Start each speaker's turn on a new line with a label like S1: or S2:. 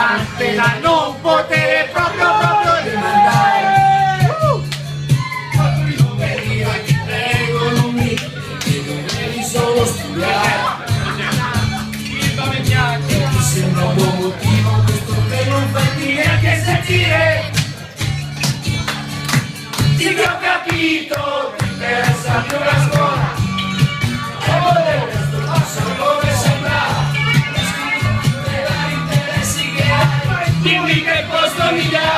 S1: ignorante da non potere proprio rimandare. Ma tu non venire, ti prego, non mi devi solo studiare. Ti sembra un buon motivo questo per non farti neanche sentire. Sì che ho capito, ti interessa più la scuola. E del resto passa come sembrava. Interessi che hai, dimmi che posto mi dai.